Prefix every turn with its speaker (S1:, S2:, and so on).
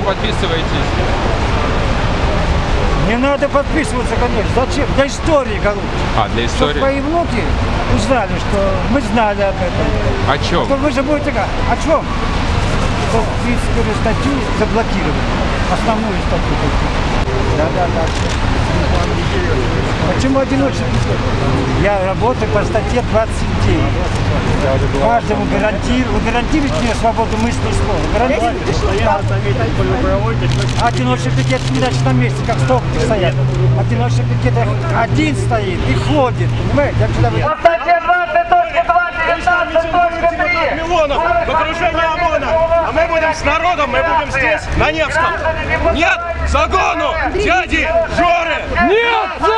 S1: подписываетесь?
S2: Не надо подписываться, конечно. Зачем? Для истории, короче.
S1: Для истории.
S2: Чтобы мои внуки узнали, что мы знали об этом.
S1: О чем?
S2: Что вы же будете говорить, о чем? Что 31 статью заблокировали. Основную статью. Да. Почему одиночный? Я работаю по статье 29. Каждому вы гарантируете мне свободу мысли и слова? Гарантируете? Одиночный пикет не значит на месте, как столбики стоят. Одиночный пикет один стоит и ходит, понимаете?
S3: По статье 20.2.19.3
S4: миллионов в окружении ОМОНа, а мы будем с народом, мы будем здесь, на Невском. Нет загону дяди Жоры! Нет!